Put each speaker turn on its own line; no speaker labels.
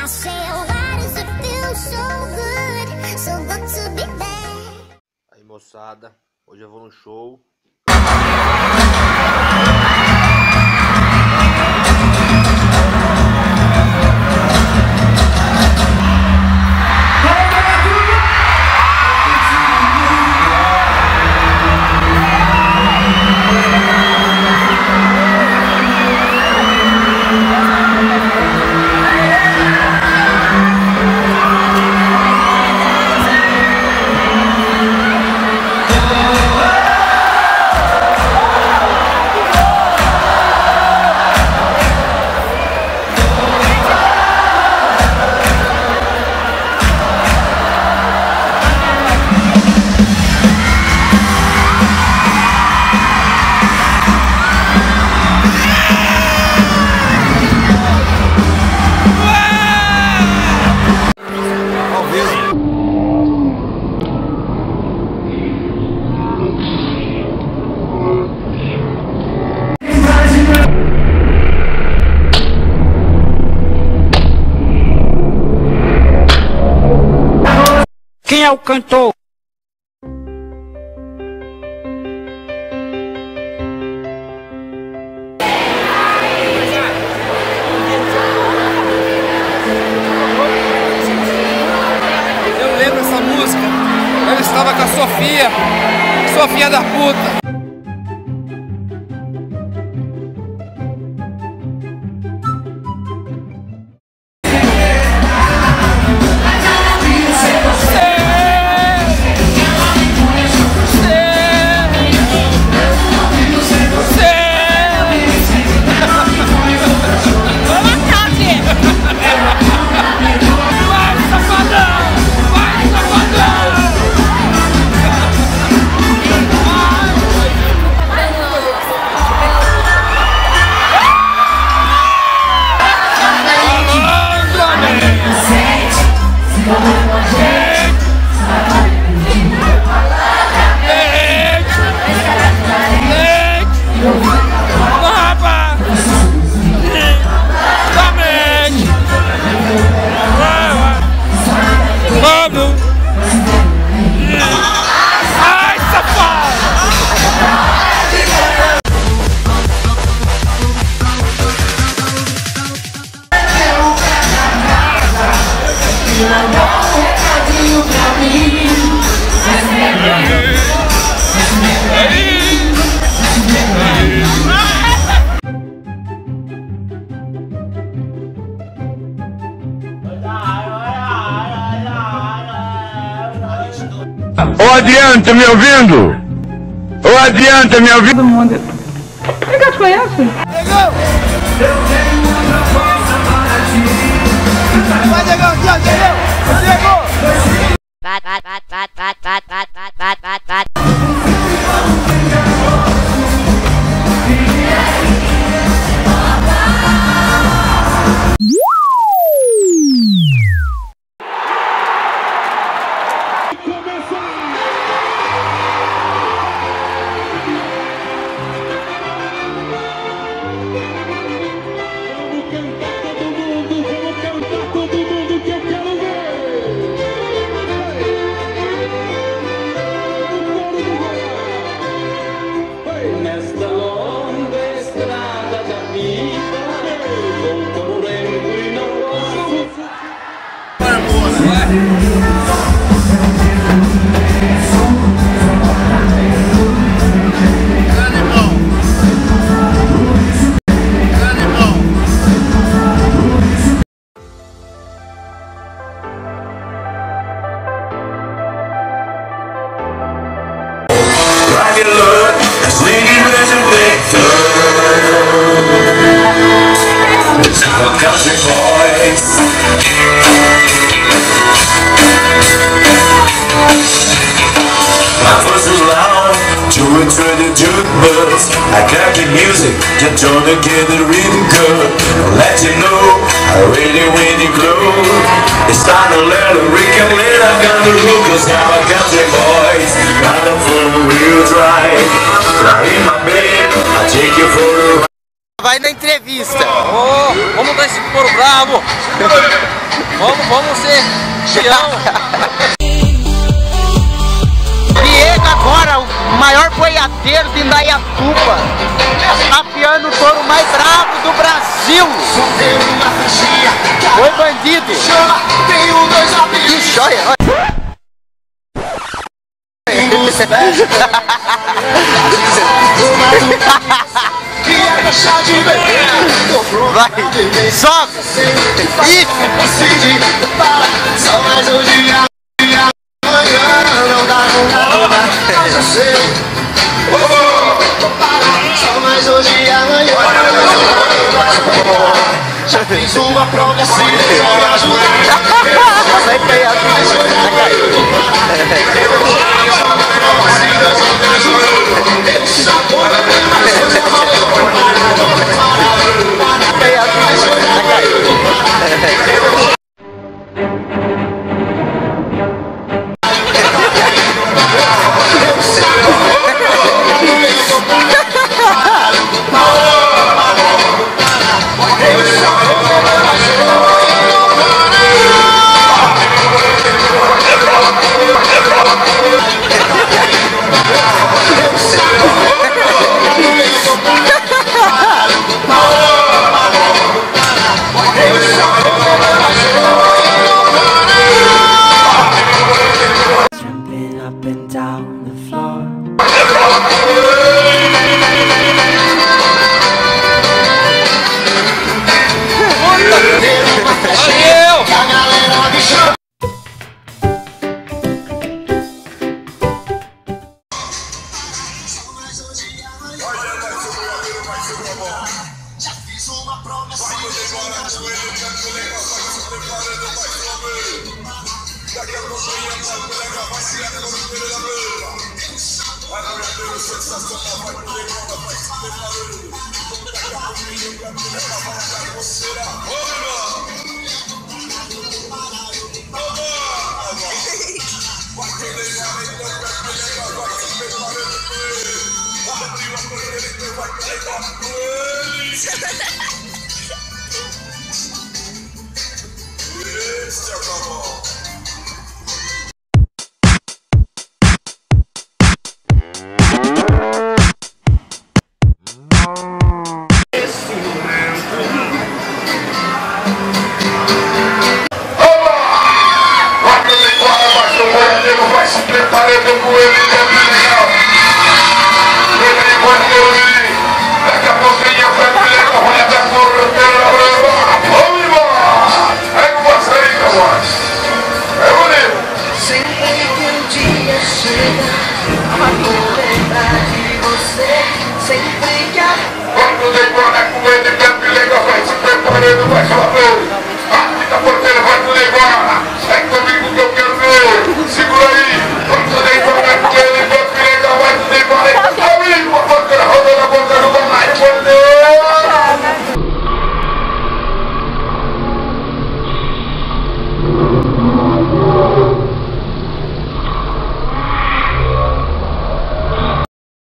Aí, moçada, hoje eu vou no show.
Quem é o cantor?
Eu lembro essa música. Eu estava com a Sofia da puta.
Ô adianta, me ouvindo? Ô adianta, me ouvindo?
Todo mundo. Quem que eu te conheço?
Negão! Vai, Negão, aqui, ó, Negão! Chegou!
I got the music, just trying to get it really good. I'll let you know, I really, really glue. It's time to let it recollect. I got the hookers, now I got the boys. Got them for the real drive. Fly in my bed, I'll take you for the ride.
Vai na entrevista.
Vamos dar esse couro bravo. Vamos ser peão.
Diego agora, o maior boiadeiro de Indaiatuba, afiando o touro mais bravo do Brasil. Oi, bandido. Que joia. Vai, sobe. Isso.
Só mais um dia, amanhã não dá, mas eu sei. Só mais um dia, amanhã. Já fiz uma prova assim, me ajudar.
Vai cair a
Vai se preparando com ele,